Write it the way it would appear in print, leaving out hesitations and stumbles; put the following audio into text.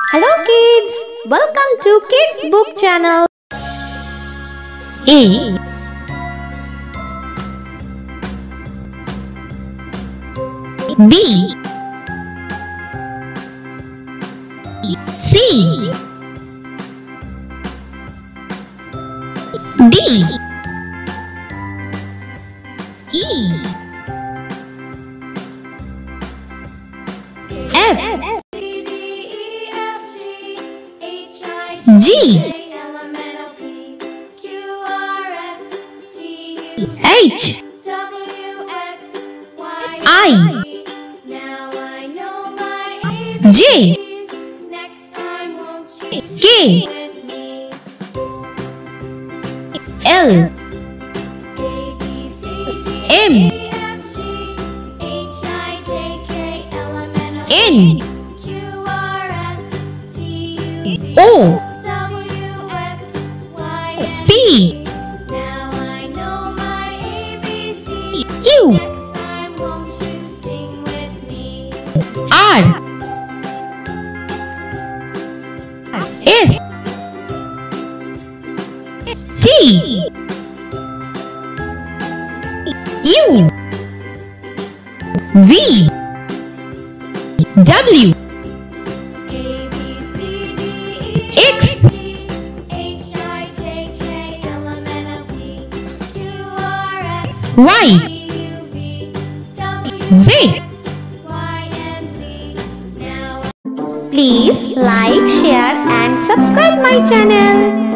Hello kids, welcome to Kids Book Channel. A B C D E F G H I J K L M N O P Q R S T U V W X Y Z. Please like, share and subscribe my channel.